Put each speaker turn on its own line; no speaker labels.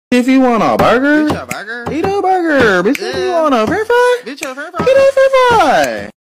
If you want a burger,
Bitch, a burger.
eat a burger. Bitch, if you want a french fry,
Bitch, a french
eat a french fry.